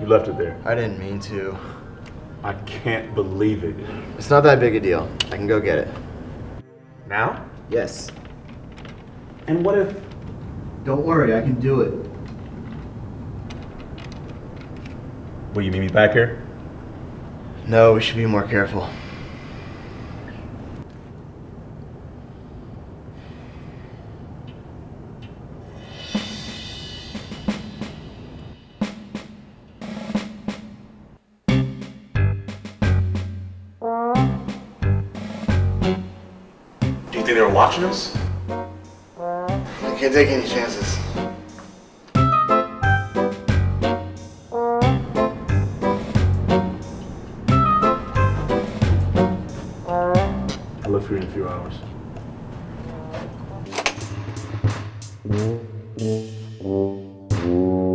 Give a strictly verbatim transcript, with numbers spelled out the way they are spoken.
You left it there. I didn't mean to. I can't believe it. It's not that big a deal. I can go get it. Now? Yes. And what if... Don't worry, I can do it. Will you meet me back here? No, we should be more careful. Do you think they were watching us? I can't take any chances. I'll look for you in a few hours. Mm-hmm.